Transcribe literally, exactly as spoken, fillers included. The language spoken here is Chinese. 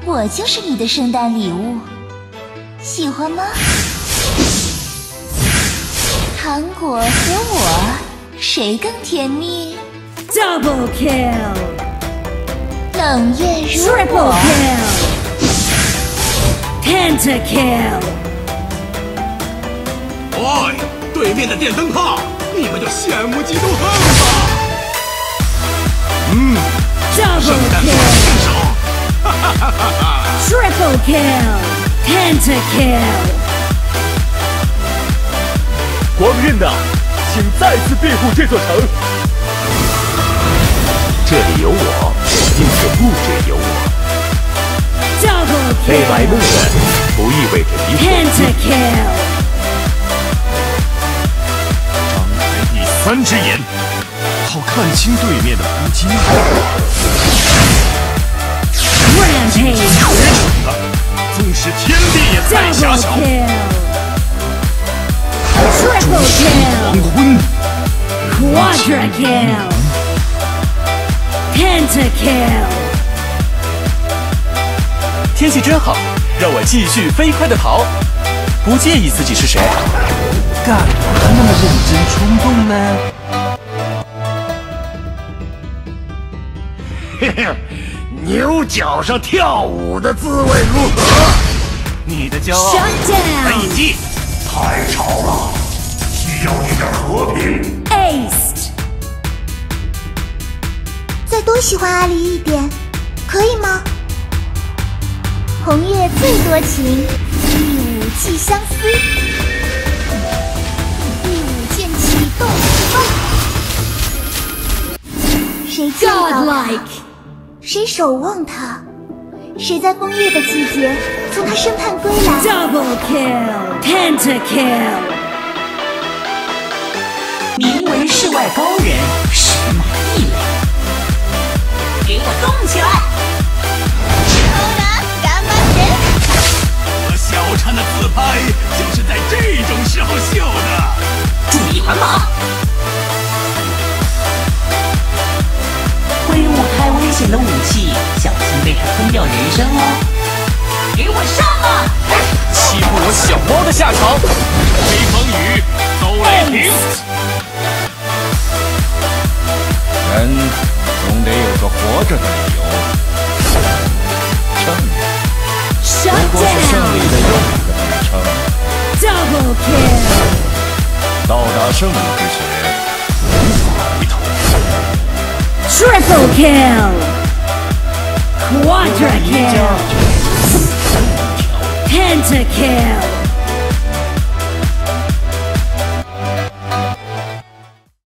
我就是你的圣诞礼物，喜欢吗？糖果和我，谁更甜蜜 ？Double kill， 冷月如我 Triple kill， Pentakill。喂，对面的电灯泡，你们就羡慕嫉妒恨吧！嗯，圣诞快伸手，哈哈哈哈哈 ！Triple kill，Pentakill。 光晕的，请再次庇护这座城。这里有我，因此不止有我。被埋没的不意味着你死。 张开第三只眼，好看清对面的伏击。 Rampage， 纵使天地也太狭小。 Triple kill， 黄昏 Quadra kill， Pentakill。 天气真好，让我继续飞快地跑，不介意自己是谁。 干嘛那么认真冲动呢？ 嘿嘿，牛角上跳舞的滋味如何？你的骄傲飞机太吵了，需要一点和平。 Aced， 再多喜欢阿离一点，可以吗？红叶最多情，一舞寄相思，一舞剑气动风。谁见到他，谁守望他，谁在枫叶的季节从他身畔归来。 Double kill， Pentakill。 名为世外高人，石马异类，给我动起来！ 我小婵的自拍就是在这种时候秀的。 注意环保！挥舞太危险的武器，小心被它吞掉人生哦！给我上啊！ 欺负我小猫的下场， 吹风雨，走雷霆。 人总得有个活着的理由。胜利，不过是胜利的又一个名称。 Double kill。 到达胜利之前，无法回头。 Triple kill。Quadra kill。Pentakill。